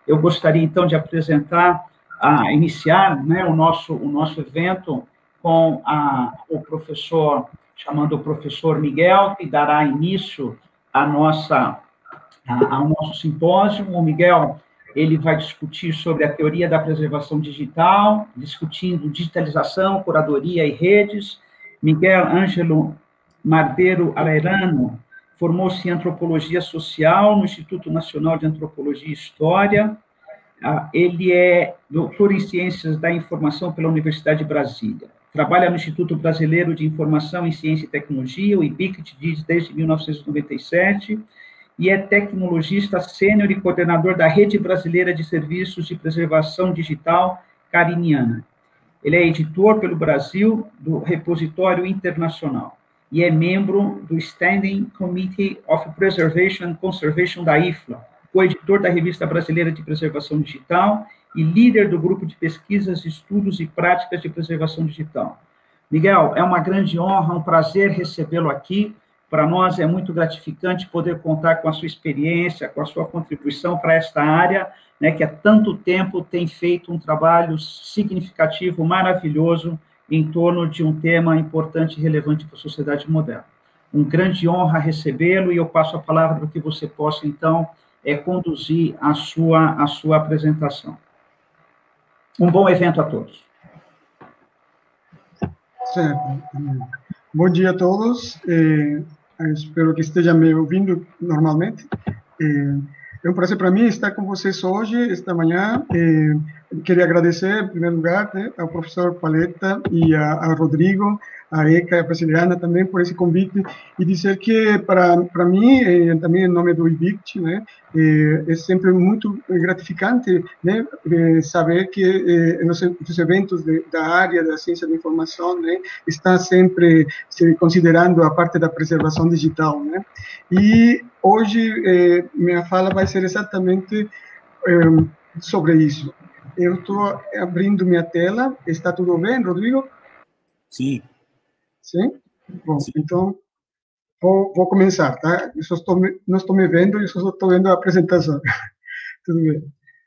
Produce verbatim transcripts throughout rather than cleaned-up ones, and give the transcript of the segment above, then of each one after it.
Eu gostaria, então, de apresentar, a iniciar, né, o, nosso, o nosso evento com a, o professor, chamando o professor Miguel, que dará início à nossa, a, ao nosso simpósio. O Miguel, ele vai discutir sobre a teoria da preservação digital, discutindo digitalização, curadoria e redes. Miguel Ângelo Mardeiro Arerano formou-se em Antropologia Social no Instituto Nacional de Antropologia e História. Ele é doutor em Ciências da Informação pela Universidade de Brasília. Trabalha no Instituto Brasileiro de Informação em Ciência e Tecnologia, o IBICT, desde mil novecentos e noventa e sete, e é tecnologista sênior e coordenador da Rede Brasileira de Serviços de Preservação Digital Cariniana. Ele é editor pelo Brasil do Repositório Internacional e é membro do Standing Committee of Preservation and Conservation da I F L A, co-editor da Revista Brasileira de Preservação Digital e líder do grupo de pesquisas, estudos e práticas de preservação digital. Miguel, é uma grande honra, um prazer recebê-lo aqui. Para nós é muito gratificante poder contar com a sua experiência, com a sua contribuição para esta área, né, que há tanto tempo tem feito um trabalho significativo, maravilhoso, em torno de um tema importante e relevante para a sociedade moderna. Um grande honra recebê-lo e eu passo a palavra para que você possa, então, é, conduzir a sua, a sua apresentação. Um bom evento a todos. Certo. Bom dia a todos. Eh, espero que estejam me ouvindo normalmente. Eh, É um prazer para mim estar com vocês hoje, esta manhã. Eh, queria agradecer, em primeiro lugar, né, ao professor Paletta e a, a Rodrigo, a ECA e a Brasiliana também por esse convite, e dizer que, para, para mim, eh, também em nome do IBICT, né, eh, é sempre muito gratificante, né, eh, saber que eh, nos, nos eventos de, da área da ciência da informação, né, está sempre se considerando a parte da preservação digital, né, e hoje eh, minha fala vai ser exatamente eh, sobre isso. Eu estou abrindo minha tela. Está tudo bem, Rodrigo? Sim. Sim? Bom, Sim. Então, vou, vou começar, tá? Eu só estou, não estou me vendo, eu só estou vendo a apresentação. Tudo bem.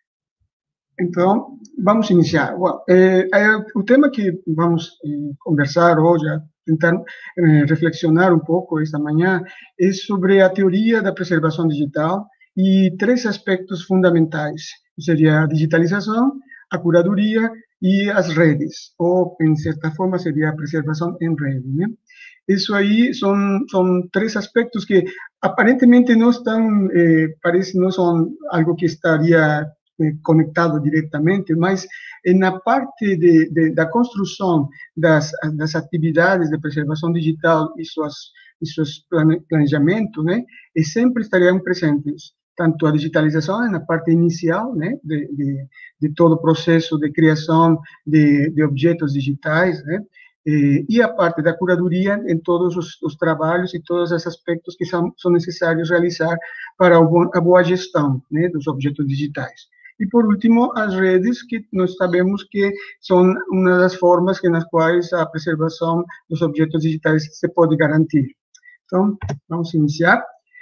Então, vamos iniciar. Well, é, é, o tema que vamos é, conversar hoje, tentar é, reflexionar um pouco esta manhã, é sobre a teoria da preservação digital e três aspectos fundamentais. Seria a digitalização, a curadoria e as redes, ou, em certa forma, seria a preservação em rede, né? Isso aí são, são três aspectos que, aparentemente, não estão, eh, parece não são algo que estaria conectado diretamente, mas na parte de, de, da construção das, das atividades de preservação digital e suas, e seus planejamentos, né, e sempre estariam presentes tanto a digitalização na parte inicial, né, de, de, de todo o processo de criação de, de objetos digitais, né, e a parte da curadoria em todos os, os trabalhos e todos os aspectos que são, são necessários realizar para a boa gestão, né, dos objetos digitais. E, por último, as redes, que nós sabemos que são uma das formas nas quais a preservação dos objetos digitais se pode garantir. Então, vamos iniciar.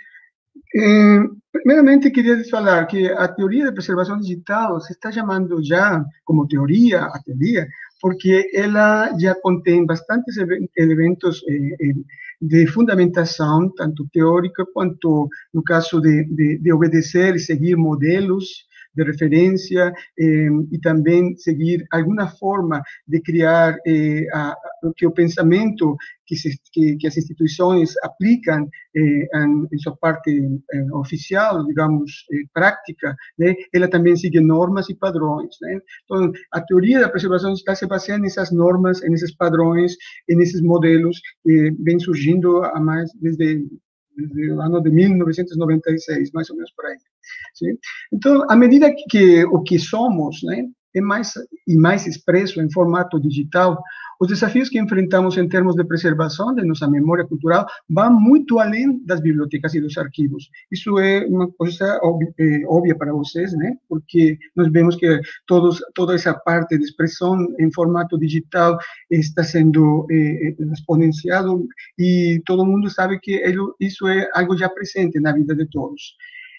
Eh, primeiramente, queria lhes falar que a teoria de preservação digital se está chamando já como teoria, a teoria, porque ela já contém bastantes elementos eh, de fundamentação, tanto teórica quanto no caso de, de, de obedecer e seguir modelos de referência eh, e também seguir alguma forma de criar eh, a, a, que o pensamento que, se, que, que as instituições aplicam eh, em, em sua parte eh, oficial, digamos, eh, prática, né, ela também segue normas e padrões, né? Então, a teoria da preservação digital se baseia nessas normas, nesses padrões, nesses modelos que vêm surgindo há mais desde desde o ano de mil novecentos e noventa e seis, mais ou menos por aí. Sim? Então, à medida que, que o que somos, né, é mais e mais expresso em formato digital, os desafios que enfrentamos em termos de preservação de nossa memória cultural vão muito além das bibliotecas e dos arquivos. Isso é uma coisa óbvia, é, óbvia para vocês, né? Porque nós vemos que todos, toda essa parte de expressão em formato digital está sendo é, exponenciado e todo mundo sabe que isso é algo já presente na vida de todos.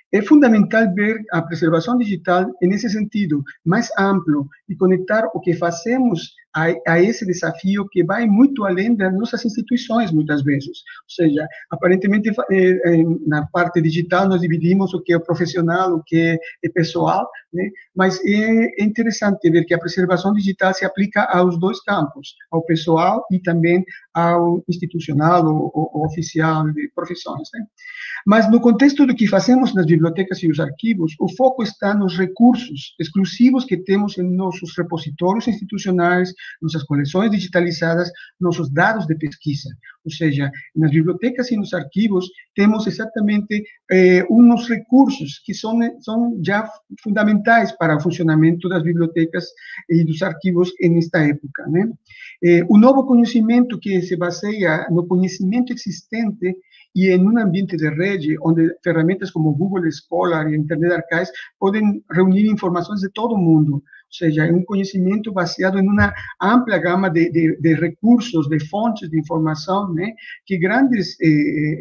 É fundamental ver a preservação digital nesse sentido mais amplo e conectar o que fazemos a, a esse desafio que vai muito além das nossas instituições, muitas vezes. Ou seja, aparentemente, eh, na parte digital, nós dividimos o que é profissional, o que é pessoal, né? Mas é interessante ver que a preservação digital se aplica aos dois campos, ao pessoal e também ao institucional ou, ou, ou oficial de profissões, né? Mas no contexto do que fazemos nas bibliotecas e os arquivos, o foco está nos recursos exclusivos que temos em nossos repositórios institucionais, nossas coleções digitalizadas, nossos dados de pesquisa. Ou seja, nas bibliotecas e nos arquivos temos exatamente eh, uns recursos que são, são já fundamentais para o funcionamento das bibliotecas e dos arquivos nesta época, né? Eh, o novo conhecimento que se baseia no conhecimento existente e em um ambiente de rede, onde ferramentas como Google Scholar e Internet Archives podem reunir informações de todo o mundo. Ou seja, é um conhecimento baseado em uma ampla gama de, de, de recursos, de fontes de informação, né, que grandes eh,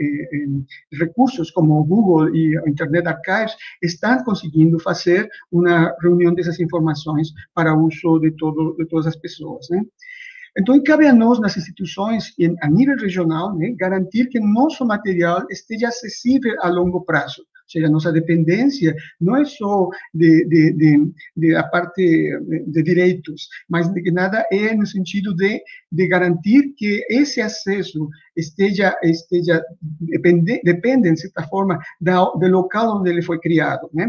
eh, recursos como o Google e o Internet Archives estão conseguindo fazer uma reunião dessas informações para uso de, todo, de todas as pessoas, né? Então, cabe a nós, nas instituições, a nível regional, né, garantir que nosso material esteja acessível a longo prazo. Ou seja, nossa dependência não é só de, de, de, de a parte de direitos, mas de que nada é no sentido de, de garantir que esse acesso esteja, esteja depende, depende, de certa forma, da, do local onde ele foi criado, né?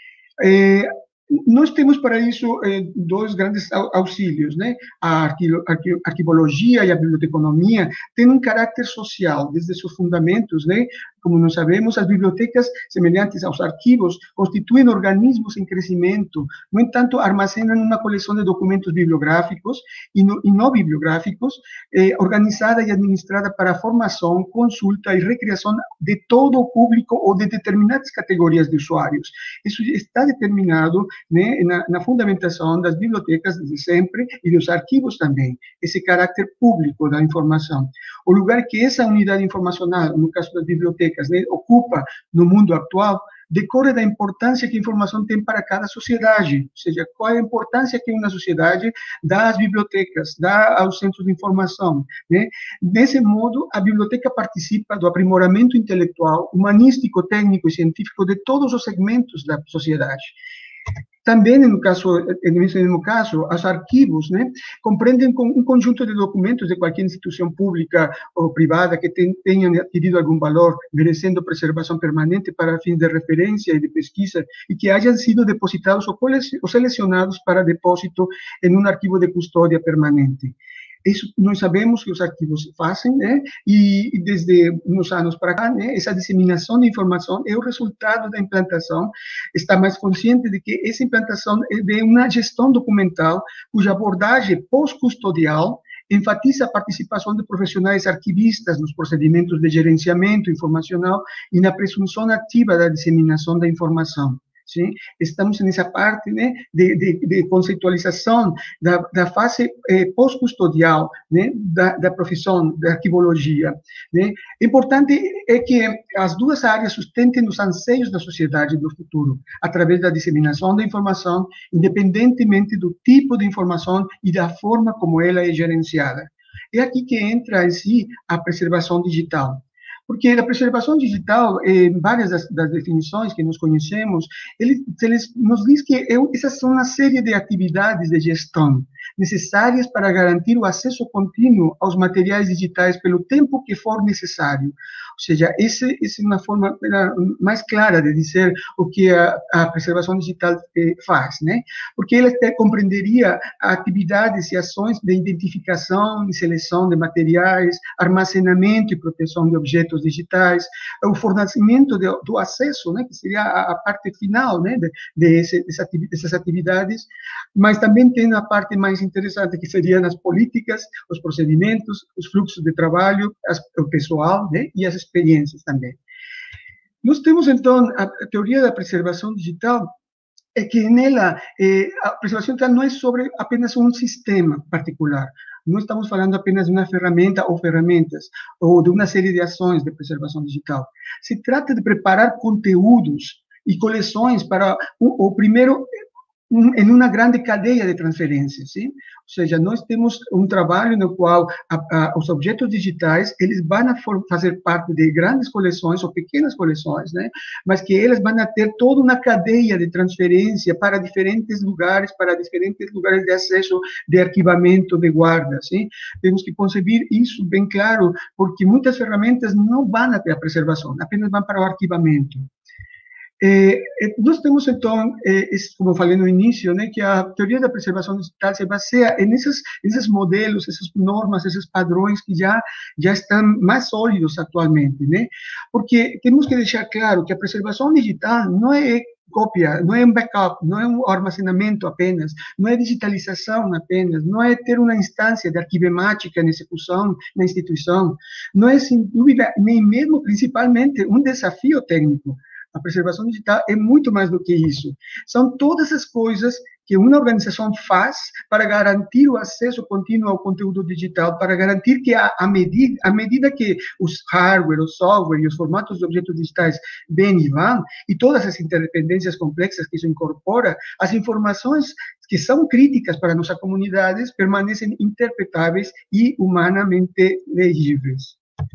É, nós temos para isso eh, dois grandes auxílios, né? A arquivo, arquivo, arquivologia e a biblioteconomia têm um caráter social, desde seus fundamentos, né? Como nós sabemos, as bibliotecas, semelhantes aos arquivos, constituem organismos em crescimento. No entanto, armazenam uma coleção de documentos bibliográficos e, no, e não bibliográficos, eh, organizada e administrada para a formação, consulta e recriação de todo o público ou de determinadas categorias de usuários. Isso está determinado, né, na, na fundamentação das bibliotecas desde sempre e dos arquivos também, esse caráter público da informação. O lugar que essa unidade informacional, no caso das bibliotecas, né, ocupa no mundo atual, decorre da importância que a informação tem para cada sociedade, ou seja, qual é a importância que uma sociedade dá às bibliotecas, dá aos centros de informação, né? Desse modo, a biblioteca participa do aprimoramento intelectual, humanístico, técnico e científico de todos os segmentos da sociedade. Também, no caso, nesse mesmo caso, os arquivos, né, compreendem um conjunto de documentos de qualquer instituição pública ou privada que ten, tenham adquirido algum valor, merecendo preservação permanente para fins de referência e de pesquisa, e que hajam sido depositados ou selecionados para depósito em um arquivo de custódia permanente. Isso nós sabemos que os arquivos fazem, né? E, e desde uns anos para cá, né, essa disseminação de informação é o resultado da implantação. Está mais consciente de que essa implantação é de uma gestão documental cuja abordagem pós-custodial enfatiza a participação de profissionais arquivistas nos procedimentos de gerenciamento informacional e na presunção ativa da disseminação da informação. Sim? Estamos nessa parte, né, de, de, de conceitualização da, da fase eh, pós-custodial, né, da, da profissão da arquivologia, né? Importante é que as duas áreas sustentem os anseios da sociedade do futuro, através da disseminação da informação, independentemente do tipo de informação e da forma como ela é gerenciada. É aqui que entra em si a preservação digital. Porque a preservação digital, em várias das, das definições que nós conhecemos, ele, eles nos diz que é, essas são uma série de atividades de gestão necessárias para garantir o acesso contínuo aos materiais digitais pelo tempo que for necessário. Ou seja, essa é uma forma mais clara de dizer o que a, a preservação digital eh, faz, né? Porque ela até compreenderia atividades e ações de identificação e seleção de materiais, armazenamento e proteção de objetos digitais, o fornecimento de, do acesso, né, que seria a, a parte final, né, de, de esse, dessas atividades, mas também tem a parte mais interessante, que seriam as políticas, os procedimentos, os fluxos de trabalho, as, o pessoal, né, e as experiências também. Nós temos, então, a teoria da preservação digital, é que nela, eh, a preservação digital não é sobre apenas um sistema particular. Não estamos falando apenas de uma ferramenta ou ferramentas, ou de uma série de ações de preservação digital. Se trata de preparar conteúdos e coleções para o, o primeiro um, em uma grande cadeia de transferência, sim? Ou seja, nós temos um trabalho no qual a, a, os objetos digitais, eles vão a for, fazer parte de grandes coleções ou pequenas coleções, né? Mas que eles vão a ter toda uma cadeia de transferência para diferentes lugares, para diferentes lugares de acesso, de arquivamento, de guarda, sim? Temos que conceber isso bem claro, porque muitas ferramentas não vão até a preservação, apenas vão para o arquivamento. Eh, nós temos, então, eh, como falei no início, né, que a teoria da preservação digital se baseia nesses, nesses modelos, essas normas, esses padrões que já, já estão mais sólidos atualmente, né? Porque temos que deixar claro que a preservação digital não é cópia, não é um backup, não é um armazenamento apenas, não é digitalização apenas, não é ter uma instância de arquivemática na execução, na instituição, não é, sem dúvida, nem mesmo, principalmente, um desafio técnico. A preservação digital é muito mais do que isso. São todas as coisas que uma organização faz para garantir o acesso contínuo ao conteúdo digital, para garantir que, a, a, medida, a medida que os hardware, o software e os formatos de objetos digitais vêm e vão, e todas as interdependências complexas que isso incorpora, as informações que são críticas para nossas comunidades permanecem interpretáveis e humanamente legíveis.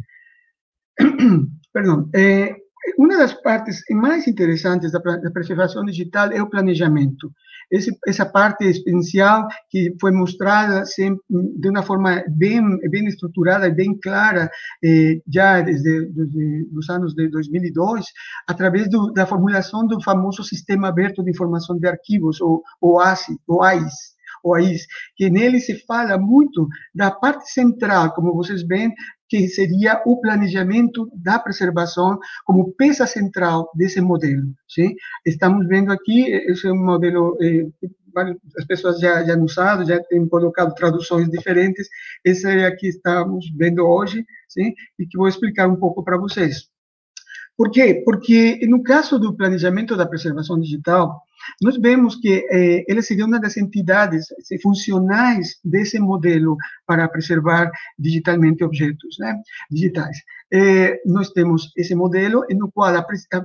Perdão. É, uma das partes mais interessantes da, da preservação digital é o planejamento. Esse, essa parte essencial que foi mostrada sempre, de uma forma bem, bem estruturada e bem clara, eh, já desde, desde os anos de dois mil e dois, através do, da formulação do famoso Sistema Aberto de Informação de Arquivos, o, o A S I, o A I S. O A I S, que nele se fala muito da parte central, como vocês veem, que seria o planejamento da preservação como peça central desse modelo. Sim? Estamos vendo aqui, esse é um modelo, eh, as pessoas já, já não sabem, já têm colocado traduções diferentes, esse é aqui estamos vendo hoje, sim? E que vou explicar um pouco para vocês. Por quê? Porque no caso do planejamento da preservação digital, nós vemos que eh, ele seria uma das entidades funcionais desse modelo para preservar digitalmente objetos, né, digitais. Eh, nós temos esse modelo no qual a, a,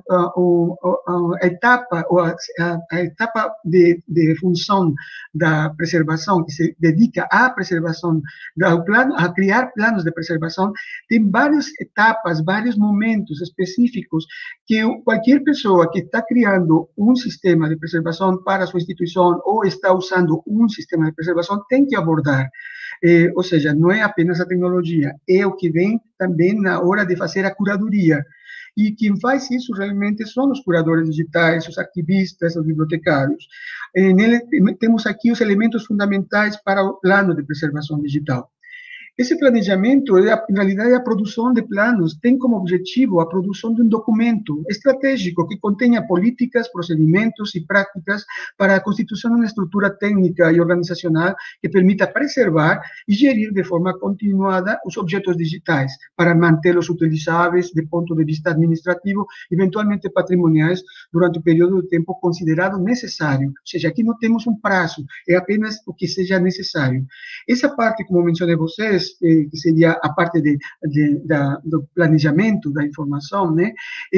a, a etapa, a, a etapa de, de função da preservação, que se dedica à preservação, ao plano, a criar planos de preservação, tem várias etapas, vários momentos específicos que qualquer pessoa que está criando um sistema de preservação para a sua instituição ou está usando um sistema de preservação tem que abordar. Eh, ou seja, não é apenas a tecnologia, é o que vem também na hora de fazer a curadoria. E quem faz isso realmente são os curadores digitais, os arquivistas, os bibliotecários. Eh, nele, temos aqui os elementos fundamentais para o plano de preservação digital. Esse planejamento, em realidade, a produção de planos tem como objetivo a produção de um documento estratégico que contenha políticas, procedimentos e práticas para a constituição de uma estrutura técnica e organizacional que permita preservar e gerir de forma continuada os objetos digitais, para mantê-los utilizáveis de ponto de vista administrativo, eventualmente patrimoniais, durante o período de tempo considerado necessário. Ou seja, aqui não temos um prazo, é apenas o que seja necessário. Essa parte, como mencionei a vocês, que seria a parte de, de, da, do planejamento da informação, né,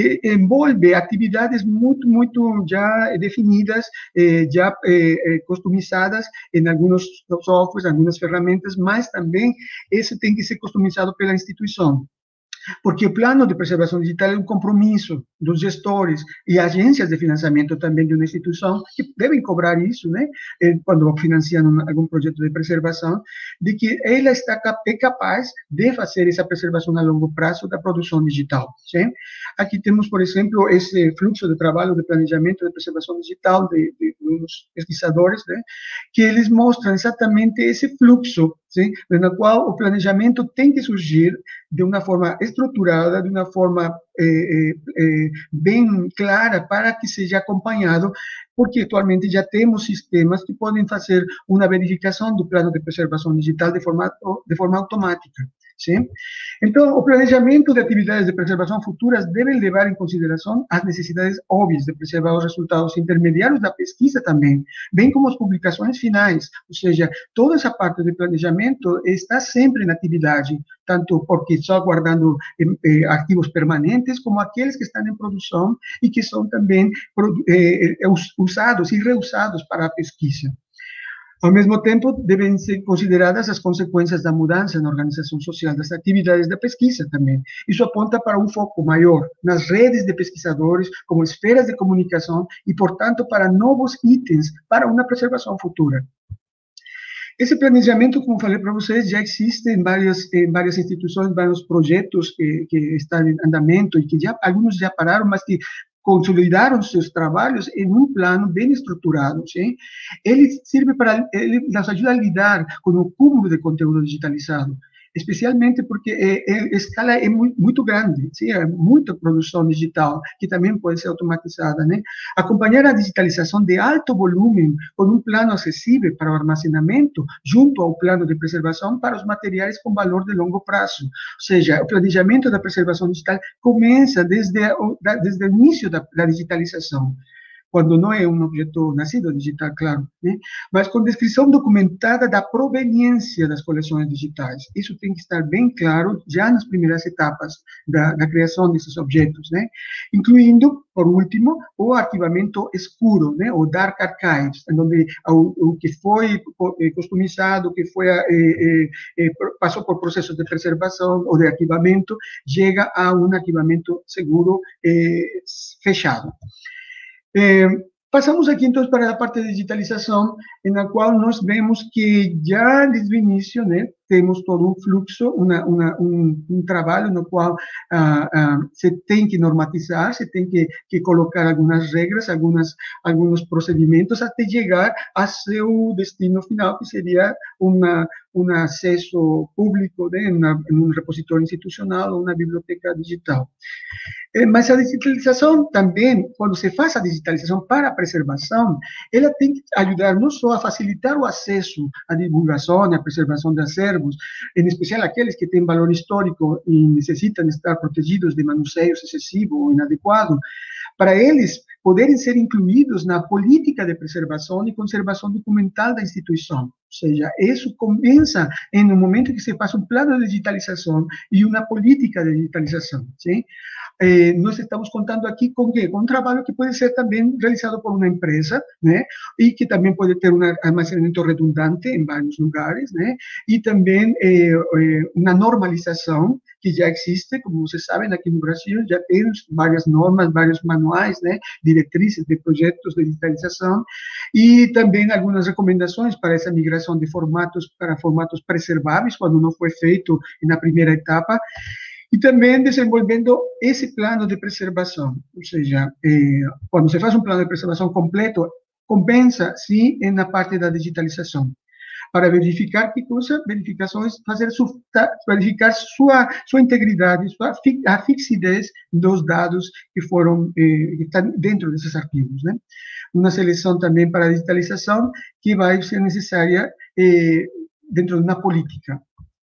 envolve atividades muito, muito já definidas, já customizadas em alguns softwares, algumas ferramentas, mas também isso tem que ser customizado pela instituição. Porque o plano de preservação digital é um compromisso dos gestores e agências de financiamento também de uma instituição, que devem cobrar isso, né, quando financiam algum projeto de preservação, de que ela está, é capaz de fazer essa preservação a longo prazo da produção digital. Sim? Aqui temos, por exemplo, esse fluxo de trabalho de planejamento de preservação digital de, de, de uns pesquisadores, né, que eles mostram exatamente esse fluxo, sim, na qual o planejamento tem que surgir de uma forma estruturada, de uma forma eh, eh, bem clara, para que seja acompanhado, porque atualmente já temos sistemas que podem fazer uma verificação do plano de preservação digital de forma, de forma automática. Sim? Então, o planejamento de atividades de preservação futuras deve levar em consideração as necessidades óbvias de preservar os resultados intermediários da pesquisa também, bem como as publicações finais, ou seja, toda essa parte de planejamento está sempre na atividade, tanto porque só guardando eh, arquivos permanentes, como aqueles que estão em produção e que são também eh, usados e reusados para a pesquisa. Ao mesmo tempo, devem ser consideradas as consequências da mudança na organização social das atividades da pesquisa também. Isso aponta para um foco maior nas redes de pesquisadores, como esferas de comunicação e, portanto, para novos itens para uma preservação futura. Esse planejamento, como falei para vocês, já existe em várias, em várias instituições, vários projetos que, que estão em andamento e que já, alguns já pararam, mas que consolidaram seus trabalhos em um plano bem estruturado, sim? Ele serve para, ele nos ajuda a lidar com o cúmulo de conteúdo digitalizado, especialmente porque é, é, a escala é muito, muito grande, sim? É muita produção digital, que também pode ser automatizada, né? Acompanhar a digitalização de alto volume com um plano acessível para o armazenamento, junto ao plano de preservação para os materiais com valor de longo prazo. Ou seja, o planejamento da preservação digital começa desde, o, desde o início da, da digitalização, quando não é um objeto nascido digital, claro, né? Mas com descrição documentada da proveniência das coleções digitais. Isso tem que estar bem claro já nas primeiras etapas da, da criação desses objetos, né? Incluindo, por último, o arquivamento escuro, né? O Dark Archives, onde o, o que foi customizado, o que foi, eh, eh, eh, passou por processos de preservação ou de arquivamento, chega a um arquivamento seguro eh, fechado. Eh, passamos aqui, então, para a parte de digitalização, na qual nós vemos que já desde o início, né, temos todo um fluxo, uma, uma, um, um trabalho no qual ah, ah, se tem que normatizar, se tem que, que colocar algumas regras, algumas, alguns procedimentos, até chegar a seu destino final, que seria uma, um acesso público, né, em um repositório institucional ou uma biblioteca digital. Mas a digitalização também, quando se faz a digitalização para a preservação, ela tem que ajudar não só a facilitar o acesso à divulgação e à preservação de acervos, em especial aqueles que têm valor histórico e necessitam estar protegidos de manuseio excessivo ou inadequado, para eles poderem ser incluídos na política de preservação e conservação documental da instituição. Ou seja, isso começa em um momento que se faz um plano de digitalização e uma política de digitalização, sim? Eh, nós estamos contando aqui com quê? Com um trabalho que pode ser também realizado por uma empresa, né? E que também pode ter um armazenamento redundante em vários lugares, né? E também eh, eh, uma normalização que já existe, como vocês sabem, aqui no Brasil já temos várias normas, vários manuais, né? Diretrizes de projetos de digitalização e também algumas recomendações para essa migração de formatos para formatos preserváveis, quando não foi feito na primeira etapa. E também desenvolvendo esse plano de preservação, ou seja, eh, quando se faz um plano de preservação completo, compensa, sim, na parte da digitalização, para verificar que coisa, verificações, fazer su, verificar sua sua integridade, sua a fixidez dos dados que foram eh, que estão dentro desses arquivos, né? Uma seleção também para a digitalização que vai ser necessária eh, dentro de uma política.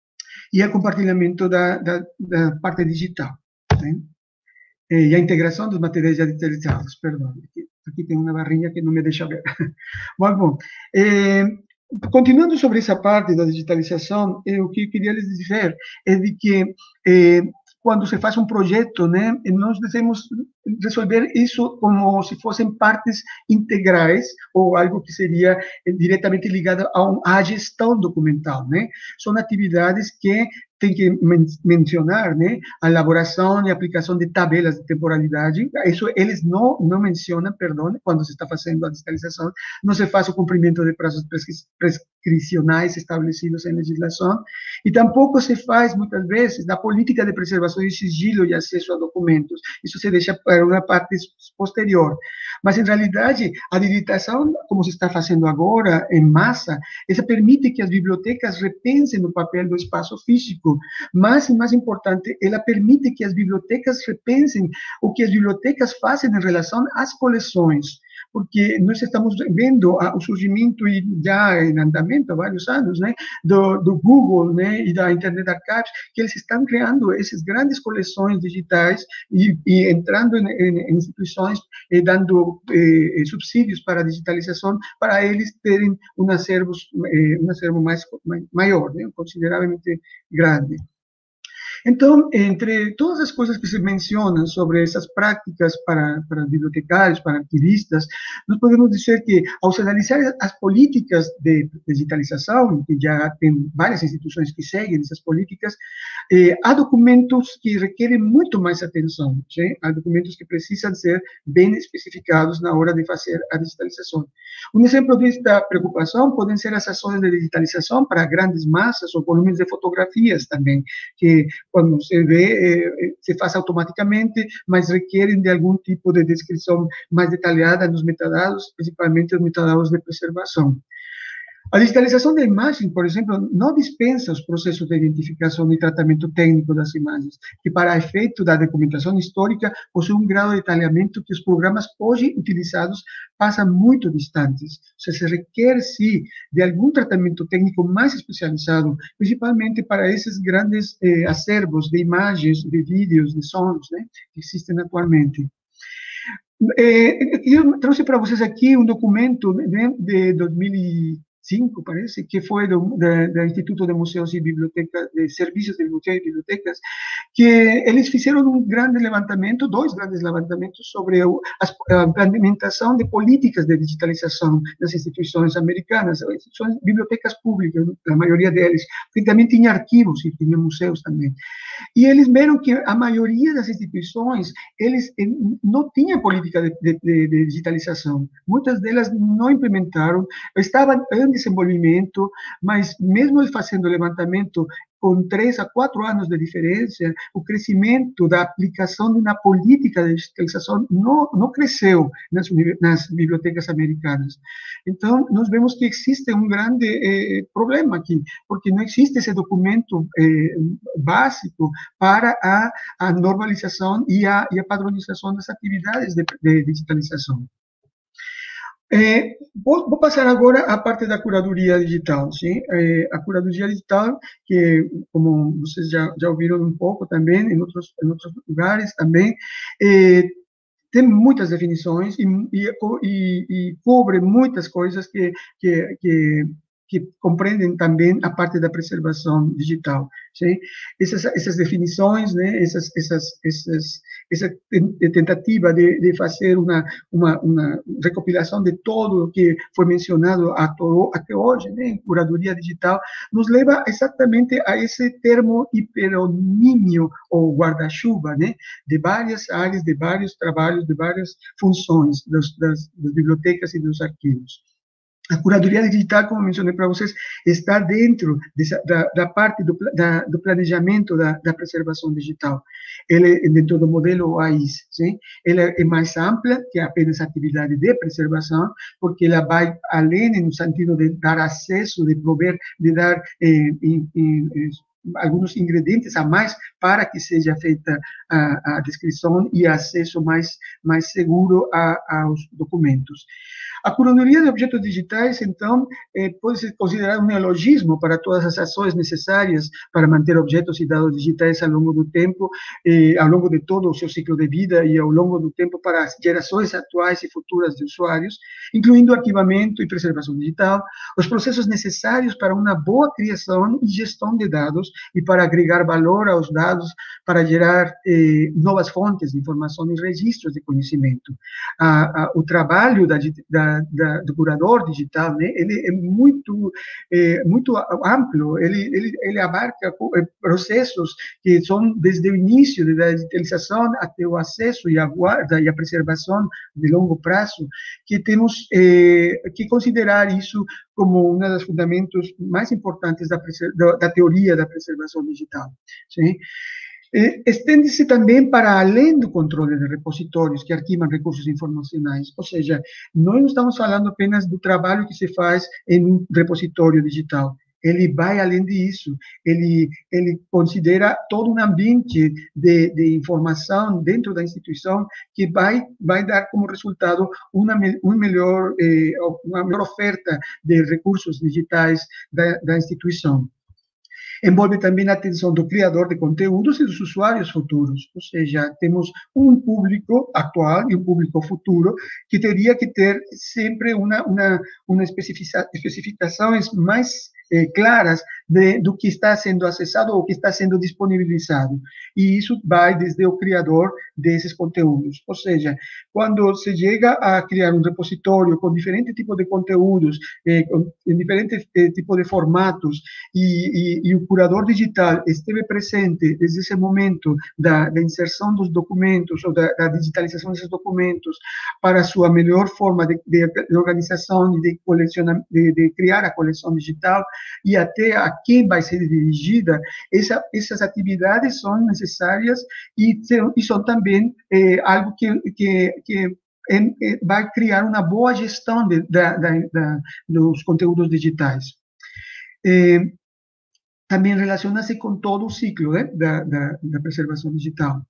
E o compartilhamento da, da, da parte digital, né? E a integração dos materiais já digitalizados, perdão, aqui, aqui tem uma barrinha que não me deixa ver. Mas, bom, eh, continuando sobre essa parte da digitalização, eh, o que eu queria lhes dizer é de que eh, quando se faz um projeto, né, nós devemos resolver isso como se fossem partes integrais ou algo que seria diretamente ligado a um, à gestão documental, né? São atividades que tem que men mencionar, né, a elaboração e aplicação de tabelas de temporalidade. Isso eles não não mencionam, perdão, quando se está fazendo a digitalização, não se faz o cumprimento de prazos prescri prescricionais estabelecidos em legislação, e tampouco se faz, muitas vezes, na política de preservação de sigilo e acesso a documentos. Isso se deixa para uma parte posterior. Mas, em realidade, a digitalização, como se está fazendo agora, em massa, essa permite que as bibliotecas repensem o papel do espaço físico, mas, e mais importante, ela permite que as bibliotecas repensem o que as bibliotecas fazem em relação às coleções. porque nós estamos vendo a, o surgimento e já em andamento há vários anos, né, do, do Google, né, e da Internet Archives, que eles estão criando essas grandes coleções digitais e, e entrando em, em, em instituições e dando eh, subsídios para a digitalização, para eles terem um acervo, eh, um acervo mais, maior, né, consideravelmente grande. Então, entre todas as coisas que se mencionam sobre essas práticas para, para bibliotecários, para arquivistas, nós podemos dizer que, ao se analisar as políticas de digitalização, que já tem várias instituições que seguem essas políticas, eh, há documentos que requerem muito mais atenção, sim? Há documentos que precisam ser bem especificados na hora de fazer a digitalização. Um exemplo desta preocupação podem ser as ações de digitalização para grandes massas ou volumes de fotografias também, que quando se vê, eh, se faz automaticamente, mas requerem de algum tipo de descrição mais detalhada nos metadados, principalmente os metadados de preservação. A digitalização da imagem, por exemplo, não dispensa os processos de identificação e tratamento técnico das imagens, que para efeito da documentação histórica possui um grau de detalhamento que os programas hoje utilizados passam muito distantes. Ou seja, se requer, sim, de algum tratamento técnico mais especializado, principalmente para esses grandes eh, acervos de imagens, de vídeos, de sons, né, que existem atualmente. Eh, eu trouxe para vocês aqui um documento, né, de dois mil e cinco, parece, que foi do, do, do Instituto de Museus e Bibliotecas, de Serviços de Museus e Bibliotecas, que eles fizeram um grande levantamento, dois grandes levantamentos sobre o, a implementação de políticas de digitalização nas instituições americanas, instituições, bibliotecas públicas, a maioria deles, porque também tinha arquivos e tinha museus também. E eles viram que a maioria das instituições, eles não tinham política de, de, de digitalização. Muitas delas não implementaram, estavam em desenvolvimento, mas mesmo fazendo levantamento com três a quatro anos de diferença, o crescimento da aplicação de uma política de digitalização não, não cresceu nas, nas bibliotecas americanas. Então, nós vemos que existe um grande eh, problema aqui, porque não existe esse documento eh, básico para a, a normalização e a, e a padronização das atividades de, de digitalização. É, vou, vou passar agora à parte da curadoria digital, sim? É, a curadoria digital, que, como vocês já, já ouviram um pouco também, em outros, em outros lugares também, é, tem muitas definições e, e, e, e cobre muitas coisas que, que, que que compreendem também a parte da preservação digital, sim? Essas, essas definições, né, essas, essas, essas, essa tentativa de, de fazer uma, uma, uma recopilação de todo o que foi mencionado até hoje, né, em curadoria digital, nos leva exatamente a esse termo hiperonímio ou guarda-chuva, né, de várias áreas, de vários trabalhos, de várias funções das, das, das bibliotecas e dos arquivos. A curadoria digital, como mencionei para vocês, está dentro dessa, da, da parte do, da, do planejamento da, da preservação digital. Ela é dentro do modelo O A I S, sim? Ela é mais ampla que apenas a atividade de preservação, porque ela vai além no sentido de dar acesso, de prover, de dar eh, em, em, alguns ingredientes a mais para que seja feita a, a descrição e acesso mais, mais seguro a, aos documentos. A curadoria de objetos digitais, então, eh, pode ser considerada um neologismo para todas as ações necessárias para manter objetos e dados digitais ao longo do tempo, eh, ao longo de todo o seu ciclo de vida e ao longo do tempo para as gerações atuais e futuras de usuários, incluindo arquivamento e preservação digital, os processos necessários para uma boa criação e gestão de dados e para agregar valor aos dados para gerar eh, novas fontes de informação e registros de conhecimento. Ah, ah, o trabalho da, da Da, do curador digital, né? Ele é muito é, muito amplo, ele, ele, ele abarca processos que são desde o início da digitalização até o acesso e a guarda e a preservação de longo prazo, que temos é, que considerar isso como um dos fundamentos mais importantes da, da, da teoria da preservação digital. Sim? Eh, estende-se também para além do controle de repositórios que arquivam recursos informacionais, ou seja, nós não estamos falando apenas do trabalho que se faz em um repositório digital, ele vai além disso, ele, ele considera todo um ambiente de, de informação dentro da instituição que vai, vai dar como resultado uma, um melhor, eh, uma melhor oferta de recursos digitais da, da instituição. Envolve também a atenção do criador de conteúdos e dos usuários futuros, ou seja, temos um público atual e um público futuro que teria que ter sempre uma, uma, uma especificações mais eh, claras de, do que está sendo acessado ou que está sendo disponibilizado. E isso vai desde o criador desses conteúdos. Ou seja, quando se chega a criar um repositório com diferentes tipos de conteúdos, eh, com, em diferentes eh, tipos de formatos, e, e, e o curador digital esteve presente desde esse momento da, da inserção dos documentos ou da, da digitalização desses documentos para a sua melhor forma de, de, de organização e de, de, de criar a coleção digital e até a quem vai ser dirigida, essa, essas atividades são necessárias e, e são também eh, algo que, que, que vai criar uma boa gestão de, da, da, da, dos conteúdos digitais. Eh, também relaciona-se com todo o ciclo né, da, da, da preservação digital.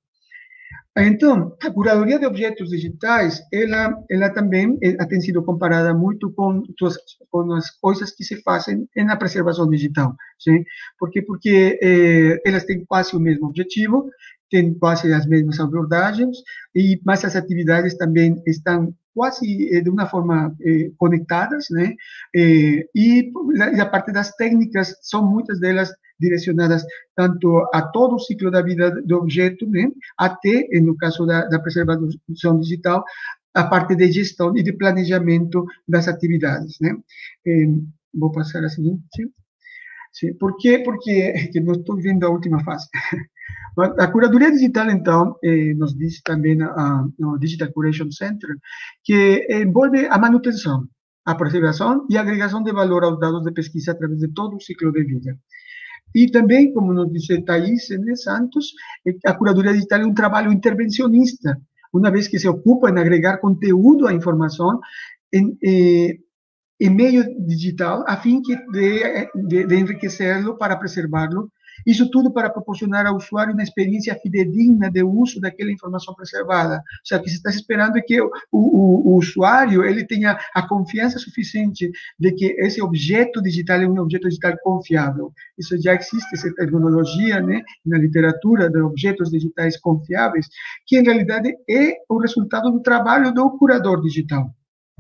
Então, a curadoria de objetos digitais, ela, ela também ela tem sido comparada muito com, com as coisas que se fazem na preservação digital, sim? Por quê? Porque eh, elas têm quase o mesmo objetivo, têm quase as mesmas abordagens, e, mas as atividades também estão quase eh, de uma forma eh, conectadas, né? Eh, e, e a parte das técnicas, são muitas delas direcionadas tanto a todo o ciclo da vida do objeto, né, até, no caso da, da preservação digital, a parte de gestão e de planejamento das atividades, né. Eh, vou passar a seguinte. Sim, por quê? Porque que não estou vendo a última fase. A curadoria digital, então, eh, nos diz também a, o Digital Curation Center, que envolve a manutenção, a preservação e a agregação de valor aos dados de pesquisa através de todo o ciclo de vida. E também, como nos disse Thais né, Santos, a curadoria digital é um trabalho intervencionista, uma vez que se ocupa em agregar conteúdo à informação em, eh, em meio digital, a fim de, de, de enriquecê-lo para preservá-lo. Isso tudo para proporcionar ao usuário uma experiência fidedigna de uso daquela informação preservada. Ou seja, o que se está esperando é que o, o, o usuário ele tenha a confiança suficiente de que esse objeto digital é um objeto digital confiável. Isso já existe, essa terminologia, né, na literatura de objetos digitais confiáveis, que em realidade é o resultado do trabalho do curador digital.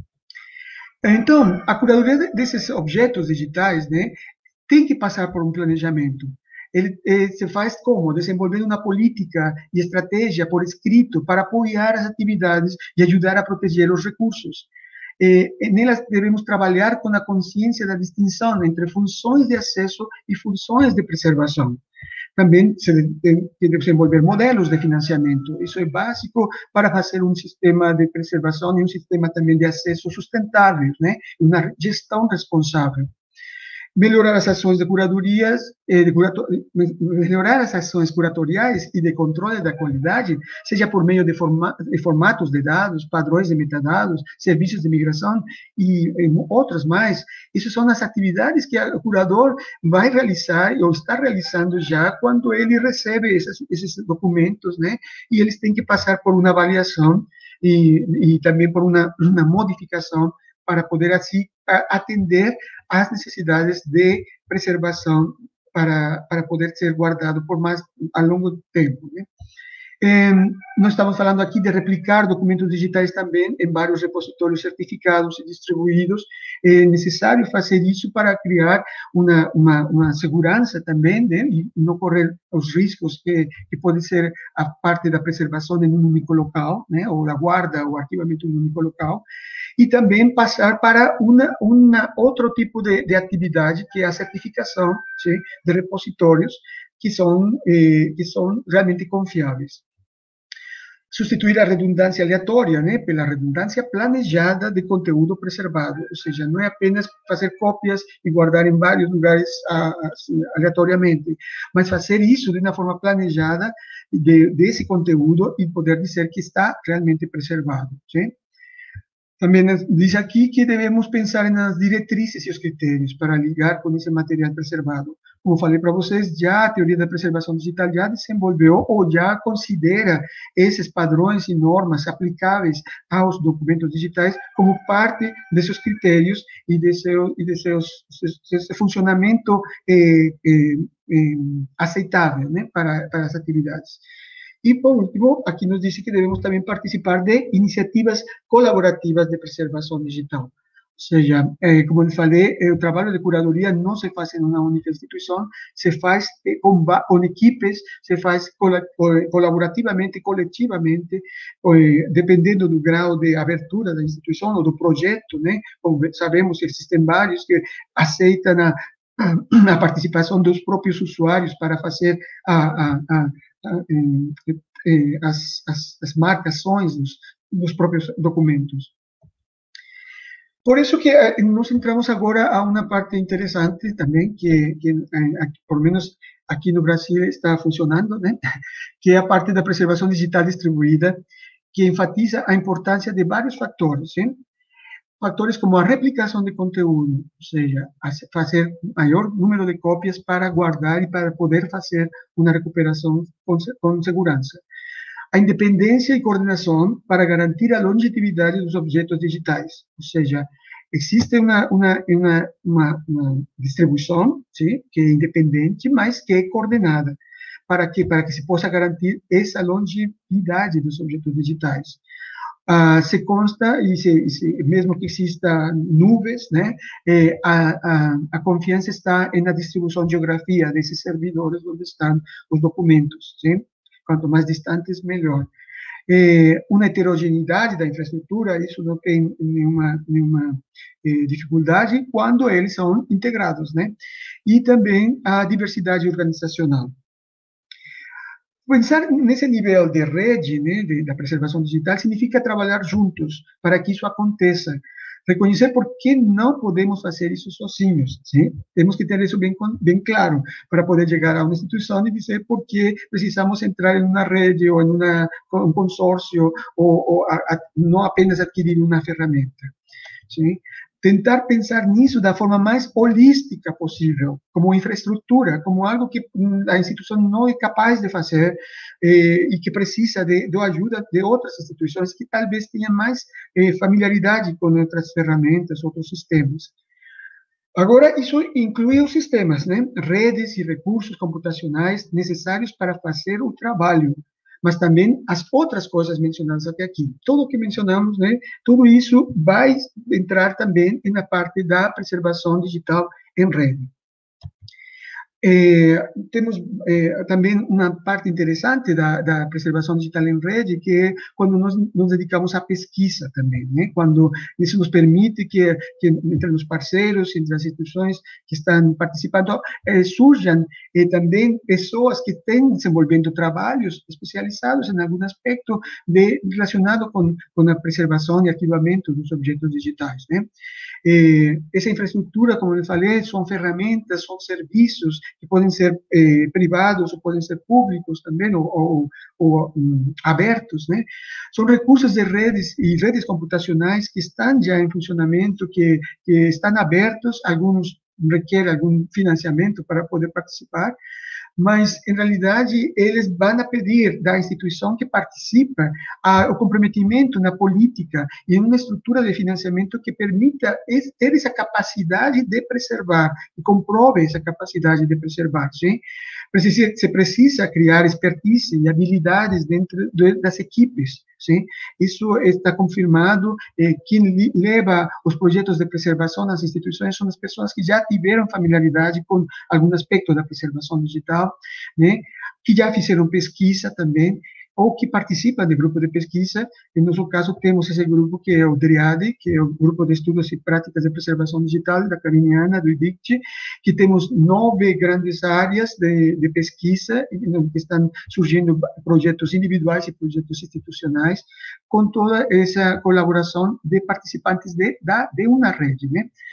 Então, a curadoria desses objetos digitais, né, tem que passar por um planejamento. Ele, ele se faz como? Desenvolvendo uma política e estratégia por escrito para apoiar as atividades e ajudar a proteger os recursos. Eh, nelas devemos trabalhar com a consciência da distinção entre funções de acesso e funções de preservação. Também se tem que desenvolver modelos de financiamento. Isso é básico para fazer um sistema de preservação e um sistema também de acesso sustentável, né? Uma gestão responsável. Melhorar as ações de curadorias, eh, de curator, melhorar as ações curatoriais e de controle da qualidade, seja por meio de, forma, de formatos de dados, padrões de metadados, serviços de migração e, e outros mais. Isso são as atividades que o curador vai realizar ou está realizando já quando ele recebe esses, esses documentos, né? E eles têm que passar por uma avaliação e, e também por uma, uma modificação para poder, assim, atender às necessidades de preservação para, para poder ser guardado por mais a longo tempo, né? Eh, nós estamos falando aqui de replicar documentos digitais também em vários repositórios certificados e distribuídos. É necessário fazer isso para criar uma, uma, uma segurança também, né, e não correr os riscos que, que pode ser a parte da preservação em um único local, né, ou da guarda ou arquivamento em um único local. E também passar para uma, uma outro tipo de, de atividade, que é a certificação, sim, de repositórios que são, eh, que são realmente confiáveis. Substituir a redundância aleatória, né, pela redundância planejada de conteúdo preservado, ou seja, não é apenas fazer cópias e guardar em vários lugares assim, aleatoriamente, mas fazer isso de uma forma planejada de, desse conteúdo e poder dizer que está realmente preservado, sim? Também diz aqui que devemos pensar nas diretrizes e os critérios para ligar com esse material preservado. Como falei para vocês, já a teoria da preservação digital já desenvolveu ou já considera esses padrões e normas aplicáveis aos documentos digitais como parte de seus critérios e de seu, e de seus, seu, seu funcionamento eh, eh, eh, aceitável, né, para, para as atividades. E, por último, aqui nos diz que devemos também participar de iniciativas colaborativas de preservação digital. Ou seja, eh, como eu falei, eh, o trabalho de curadoria não se faz em uma única instituição, se faz eh, com, com equipes, se faz colaborativamente, coletivamente, eh, dependendo do grau de abertura da instituição ou do projeto, né? Como sabemos, existem vários que aceitam a, a participação dos próprios usuários para fazer a, a, a As, as, as marcações dos, dos próprios documentos. Por isso que nós entramos agora a uma parte interessante também, que, que aqui, por menos aqui no Brasil está funcionando, né? Que é a parte da preservação digital distribuída, que enfatiza a importância de vários fatores, hein? Fatores como a replicação de conteúdo, ou seja, fazer maior número de cópias para guardar e para poder fazer uma recuperação com, com segurança. A independência e coordenação para garantir a longevidade dos objetos digitais, ou seja, existe uma, uma, uma, uma, uma distribuição, sim, que é independente, mas que é coordenada, para que, para que se possa garantir essa longevidade dos objetos digitais. Uh, se consta, e, se, e se, mesmo que exista nuvens, né, eh, a, a, a confiança está na distribuição de geografia desses servidores onde estão os documentos, sim? Quanto mais distantes, melhor. Eh, uma heterogeneidade da infraestrutura, isso não tem nenhuma, nenhuma eh, dificuldade quando eles são integrados, né? E também a diversidade organizacional. Pensar nesse nível de rede, né, de, da preservação digital, significa trabalhar juntos para que isso aconteça. Reconhecer por que não podemos fazer isso sozinhos. Sim? Temos que ter isso bem, bem claro para poder chegar a uma instituição e dizer por que precisamos entrar em uma rede ou em uma, um consórcio ou, ou a, a, não apenas adquirir uma ferramenta. Sim? Tentar pensar nisso da forma mais holística possível, como infraestrutura, como algo que a instituição não é capaz de fazer eh, e que precisa de, de ajuda de outras instituições que talvez tenham mais eh, familiaridade com outras ferramentas, outros sistemas. Agora, isso inclui os sistemas, né? Redes e recursos computacionais necessários para fazer o trabalho, mas também as outras coisas mencionadas até aqui. Tudo o que mencionamos, né, tudo isso vai entrar também na parte da preservação digital em rede. Eh, temos eh, também uma parte interessante da, da preservação digital em rede, que é quando nós nos dedicamos à pesquisa também, né? Quando isso nos permite que, que entre os parceiros, entre as instituições que estão participando, eh, surjam eh, também pessoas que estão desenvolvendo trabalhos especializados em algum aspecto de, relacionado com, com a preservação e arquivamento dos objetos digitais, né? Eh, essa infraestrutura, como eu falei, são ferramentas, são serviços que podem ser eh, privados ou podem ser públicos também, ou, ou, ou um, abertos, né? São recursos de redes e redes computacionais que estão já em funcionamento, que, que estão abertos, alguns requerem algum financiamento para poder participar, mas, em realidade, eles vão a pedir da instituição que participa a, o comprometimento na política e em uma estrutura de financiamento que permita esse, ter essa capacidade de preservar, e comprove essa capacidade de preservar, sim? Precisa, se precisa criar expertise e habilidades dentro de, das equipes, sim? Isso está confirmado, eh, quem leva os projetos de preservação nas instituições são as pessoas que já tiveram familiaridade com algum aspecto da preservação digital, né? Que já fizeram pesquisa também, ou que participam de grupo de pesquisa. Em nosso caso, temos esse grupo que é o DRIAD, que é o Grupo de Estudos e Práticas de Preservação Digital, da Cariniana, do I D I C T, que temos nove grandes áreas de, de pesquisa, que estão surgindo projetos individuais e projetos institucionais, com toda essa colaboração de participantes de, da, de uma rede, né?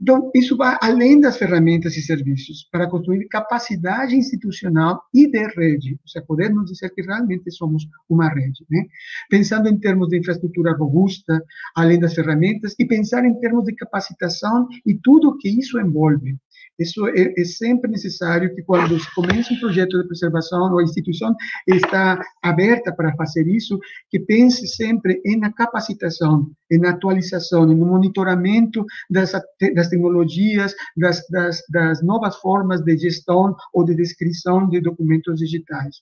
Então, isso vai além das ferramentas e serviços, para construir capacidade institucional e de rede, ou seja, poder nos dizer que realmente somos uma rede, né? Pensando em termos de infraestrutura robusta, além das ferramentas, e pensar em termos de capacitação e tudo o que isso envolve. Isso é, é sempre necessário que quando se começa um projeto de preservação ou a instituição está aberta para fazer isso, que pense sempre na capacitação, na atualização, no monitoramento das, das tecnologias, das, das, das novas formas de gestão ou de descrição de documentos digitais.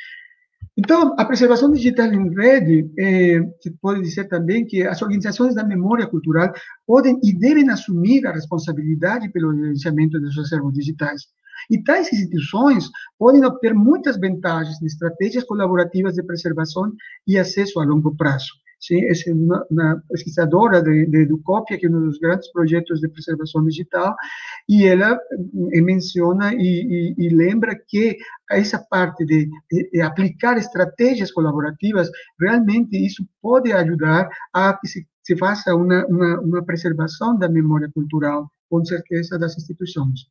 Então, a preservação digital em rede, é, se pode dizer também que as organizações da memória cultural podem e devem assumir a responsabilidade pelo gerenciamento dos acervos digitais. E tais instituições podem obter muitas vantagens em estratégias colaborativas de preservação e acesso a longo prazo. Sim, essa é uma, uma pesquisadora de, de Educópia, que é um dos grandes projetos de preservação digital, e ela menciona e, e, e lembra que essa parte de, de aplicar estratégias colaborativas, realmente isso pode ajudar a que se, se faça uma, uma, uma preservação da memória cultural, com certeza, das instituições.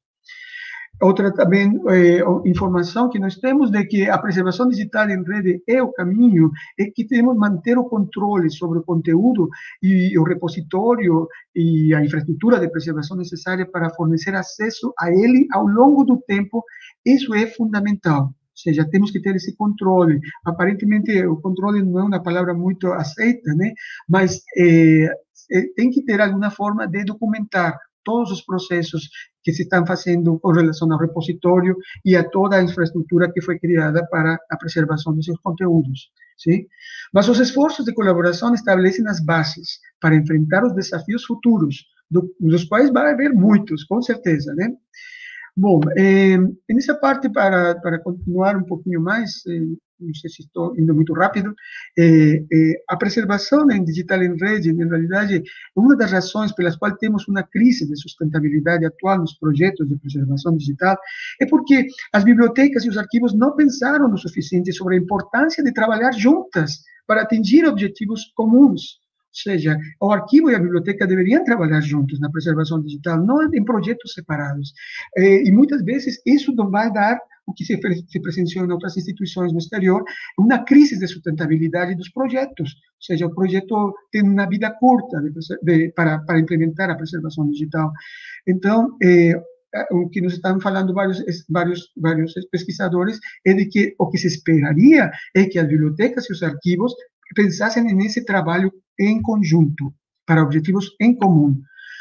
Outra também é, informação que nós temos de que a preservação digital em rede é o caminho, é que temos que manter o controle sobre o conteúdo e o repositório e a infraestrutura de preservação necessária para fornecer acesso a ele ao longo do tempo. Isso é fundamental. Ou seja, temos que ter esse controle. Aparentemente, o controle não é uma palavra muito aceita, né? Mas é, é, tem que ter alguma forma de documentar todos os processos que se estão fazendo com relação ao repositório e a toda a infraestrutura que foi criada para a preservação desses conteúdos. Sim? Mas os esforços de colaboração estabelecem as bases para enfrentar os desafios futuros, do, dos quais vai haver muitos, com certeza, né? Bom, eh, nessa parte, para, para continuar um pouquinho mais, eh, não sei se estou indo muito rápido, eh, eh, a preservação em digital em rede, em realidade, é uma das razões pelas quais temos uma crise de sustentabilidade atual nos projetos de preservação digital, é porque as bibliotecas e os arquivos não pensaram o suficiente sobre a importância de trabalhar juntas para atingir objetivos comuns. Ou seja, o arquivo e a biblioteca deveriam trabalhar juntos na preservação digital, não em projetos separados. E muitas vezes isso não vai dar o que se, se presenciou em outras instituições no exterior, uma crise de sustentabilidade dos projetos. Ou seja, o projeto tem uma vida curta de, de, para, para implementar a preservação digital. Então, eh, o que nos estão falando vários, vários, vários pesquisadores é de que o que se esperaria é que as bibliotecas e os arquivos pensassem nesse trabalho em conjunto, para objetivos em comum.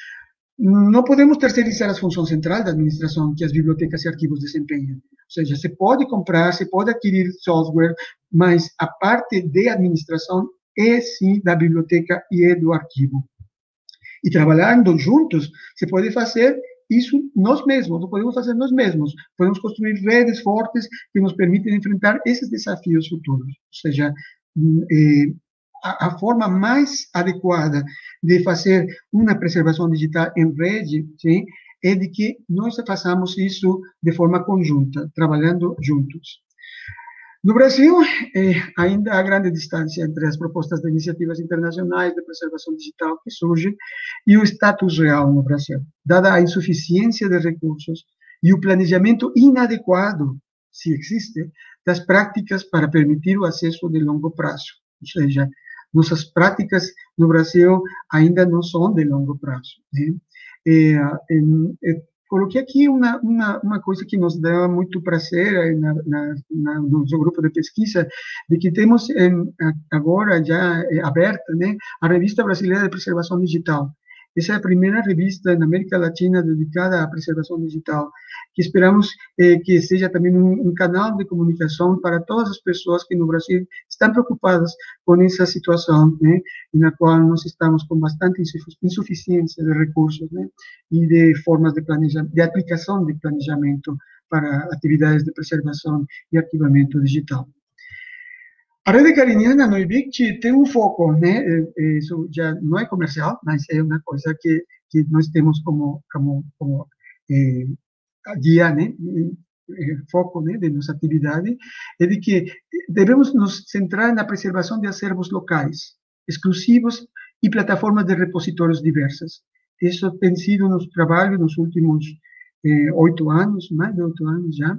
Não podemos terceirizar as funções centrais da administração que as bibliotecas e arquivos desempenham. Ou seja, se pode comprar, se pode adquirir software, mas a parte de administração é sim da biblioteca e é do arquivo. E trabalhando juntos, se pode fazer isso nós mesmos, não podemos fazer nós mesmos. Podemos construir redes fortes que nos permitem enfrentar esses desafios futuros. Ou seja, eh, a, a forma mais adequada de fazer uma preservação digital em rede, sim, é de que nós façamos isso de forma conjunta, trabalhando juntos. No Brasil, eh, ainda há grande distância entre as propostas de iniciativas internacionais de preservação digital que surgem e o status real no Brasil, dada a insuficiência de recursos e o planejamento inadequado, se existe, das práticas para permitir o acesso de longo prazo. Ou seja, nossas práticas no Brasil ainda não são de longo prazo, né? É, é, é, coloquei aqui uma, uma, uma coisa que nos dá muito prazer na, na, na, no nosso grupo de pesquisa, de que temos em, agora já aberta, né, a Revista Brasileira de Preservação Digital. Essa é a primeira revista na América Latina dedicada à preservação digital, que esperamos eh, que seja também um, um canal de comunicação para todas as pessoas que no Brasil estão preocupadas com essa situação, né, na qual nós estamos com bastante insuficiência de recursos, né, e de formas de planejamento, de aplicação de planejamento para atividades de preservação e arquivamento digital. A rede cariniana no I B I C tem um foco, né? Isso já não é comercial, mas é uma coisa que, que nós temos como, como, como eh, guia, né? Foco, né, de nossa atividade, é de que devemos nos centrar na preservação de acervos locais, exclusivos e plataformas de repositórios diversas, isso tem sido nosso trabalho nos últimos eh, oito anos, mais de oito anos já,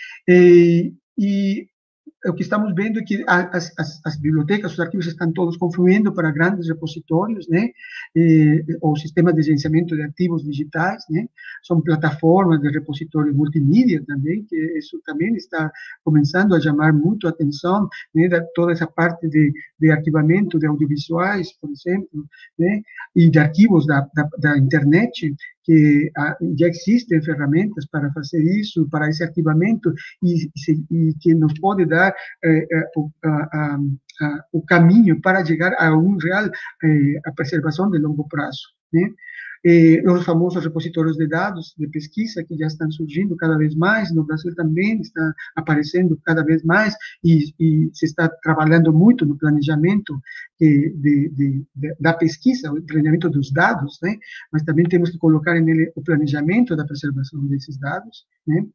e, e o que estamos vendo é que as, as, as bibliotecas, os arquivos estão todos confluindo para grandes repositórios, né? E, o sistema de gerenciamento de arquivos digitais, né? São plataformas de repositórios multimídia também, que isso também está começando a chamar muito a atenção, né? Da, toda essa parte de, de arquivamento de audiovisuais, por exemplo, né? E de arquivos da, da, da internet, que ah, já existem ferramentas para fazer isso, para esse arquivamento, e, e que nos pode dar eh, eh, o, a, a, a, o caminho para chegar a um real eh, a preservação de longo prazo, né? Eh, os famosos repositórios de dados de pesquisa que já estão surgindo cada vez mais, no Brasil também está aparecendo cada vez mais, e, e se está trabalhando muito no planejamento de, de, de, de, da pesquisa, o planejamento dos dados, né? Mas também temos que colocar nele o planejamento da preservação desses dados, né?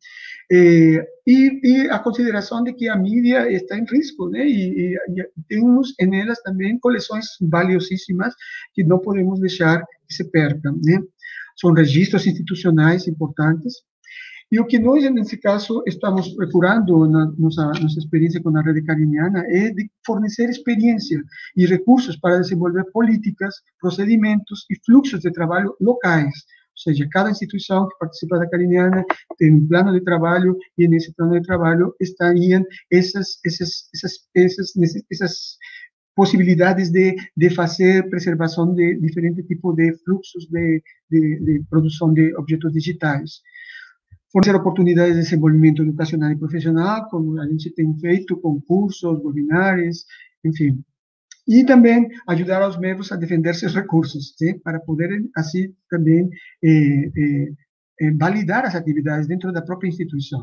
Eh, e, e a consideração de que a mídia está em risco, né? E, e, e temos nelas também coleções valiosíssimas que não podemos deixar que se percam, né? São registros institucionais importantes. E o que nós, nesse caso, estamos procurando na nossa, nossa experiência com a Rede Cariniana é de fornecer experiência e recursos para desenvolver políticas, procedimentos e fluxos de trabalho locais. Ou seja, cada instituição que participa da Cariniana tem um plano de trabalho, e nesse plano de trabalho estariam essas, essas, essas, essas, essas possibilidades de, de fazer preservação de diferentes tipos de fluxos de, de, de produção de objetos digitais. Fornecer oportunidades de desenvolvimento educacional e profissional, como a gente tem feito, concursos, webinários, enfim. E também ajudar aos membros a defender seus recursos, né, para poderem, assim, também eh, eh, validar as atividades dentro da própria instituição.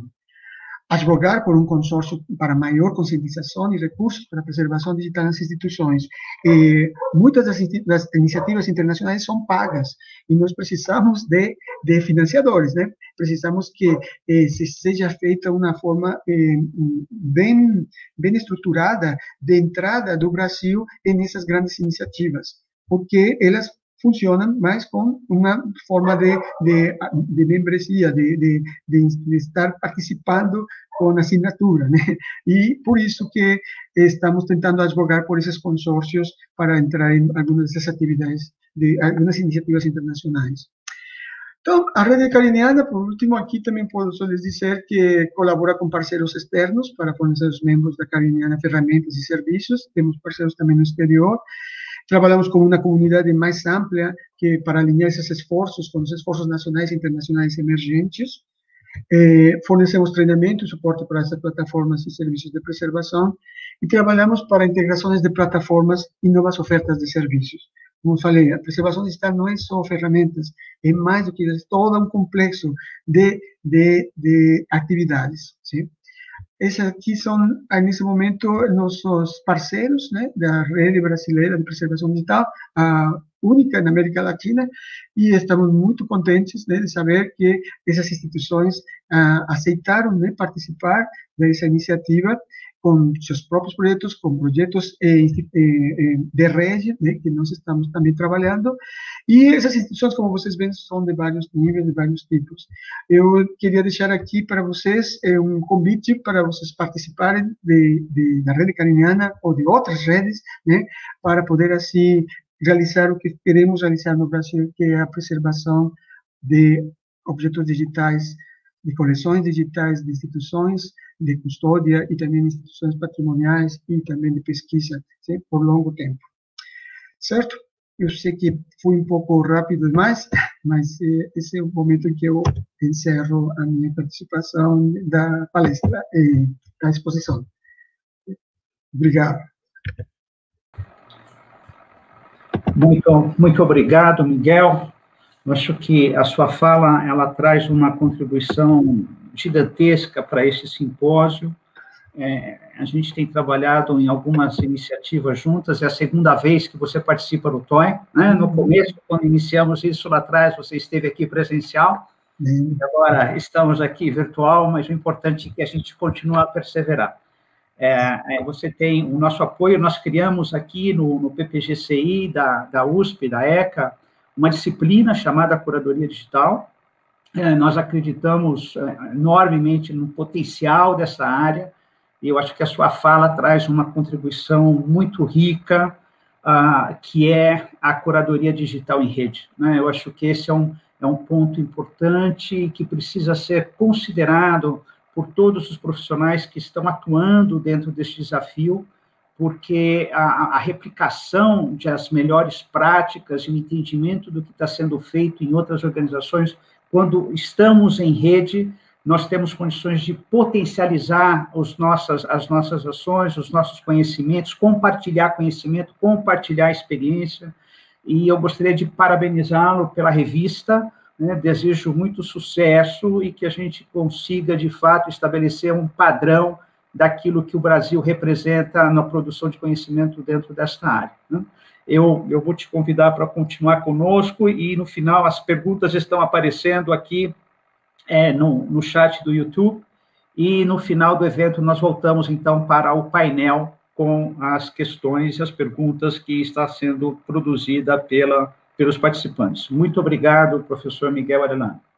Advogar por um consórcio para maior conscientização e recursos para a preservação digital nas instituições. Eh, muitas das, das iniciativas internacionais são pagas, e nós precisamos de, de financiadores, né? Precisamos que eh, se seja feita uma forma eh, bem, bem estruturada de entrada do Brasil nessas grandes iniciativas, porque elas funcionam mais com uma forma de, de, de membresia, de, de, de, de estar participando com assinatura, né? E por isso que estamos tentando advogar por esses consórcios para entrar em algumas dessas atividades, de algumas iniciativas internacionais. Então, a Rede Cariniana, por último, aqui também posso lhes dizer que colabora com parceiros externos para fornecer aos membros da Cariniana ferramentas e serviços. Temos parceiros também no exterior. Trabalhamos com uma comunidade mais ampla que para alinhar esses esforços com os esforços nacionais e internacionais emergentes. Eh, fornecemos treinamento e suporte para essas plataformas e serviços de preservação, e trabalhamos para integrações de plataformas e novas ofertas de serviços. Como falei, a preservação digital não é só ferramentas, é mais do que isso, todo um complexo de, de, de atividades, sim? Esses aqui são, nesse momento, nossos parceiros, né, da Rede Brasileira de Preservação Digital, a única na América Latina, e estamos muito contentes, né, de saber que essas instituições ah, aceitaram, né, participar dessa iniciativa com seus próprios projetos, com projetos eh, eh, de rede, né, que nós estamos também trabalhando, e essas instituições, como vocês veem, são de vários níveis, de vários tipos. Eu queria deixar aqui para vocês eh, um convite para vocês participarem de, de, da Rede Cariniana ou de outras redes, né, para poder, assim, realizar o que queremos realizar no Brasil, que é a preservação de objetos digitais, de coleções digitais, de instituições de custódia e também instituições patrimoniais e também de pesquisa, sim, por longo tempo. Certo? Eu sei que fui um pouco rápido demais, mas eh, esse é o momento em que eu encerro a minha participação da palestra e da exposição. Obrigado. Muito, muito obrigado, Miguel. Eu acho que a sua fala, ela traz uma contribuição gigantesca para esse simpósio. É, a gente tem trabalhado em algumas iniciativas juntas, é a segunda vez que você participa do T O E, né? No começo, quando iniciamos isso lá atrás, você esteve aqui presencial, uhum. Agora estamos aqui virtual, mas o importante é que a gente continue a perseverar. É, é, você tem o nosso apoio, nós criamos aqui no, no P P G C I, da, da U S P, da ECA, uma disciplina chamada Curadoria Digital. É, nós acreditamos é, enormemente no potencial dessa área, e eu acho que a sua fala traz uma contribuição muito rica, uh, que é a curadoria digital em rede, né? Eu acho que esse é um, é um ponto importante que precisa ser considerado por todos os profissionais que estão atuando dentro desse desafio, porque a, a replicação das melhores práticas e o entendimento do que está sendo feito em outras organizações, quando estamos em rede, nós temos condições de potencializar os nossas, as nossas ações, os nossos conhecimentos, compartilhar conhecimento, compartilhar experiência, e eu gostaria de parabenizá-lo pela revista, né? Desejo muito sucesso e que a gente consiga, de fato, estabelecer um padrão daquilo que o Brasil representa na produção de conhecimento dentro desta área, né? Eu, eu vou te convidar para continuar conosco e, no final, as perguntas estão aparecendo aqui é, no, no chat do YouTube, e, no final do evento, nós voltamos, então, para o painel com as questões e as perguntas que está sendo produzida pela, pelos participantes. Muito obrigado, professor Miguel Arellano.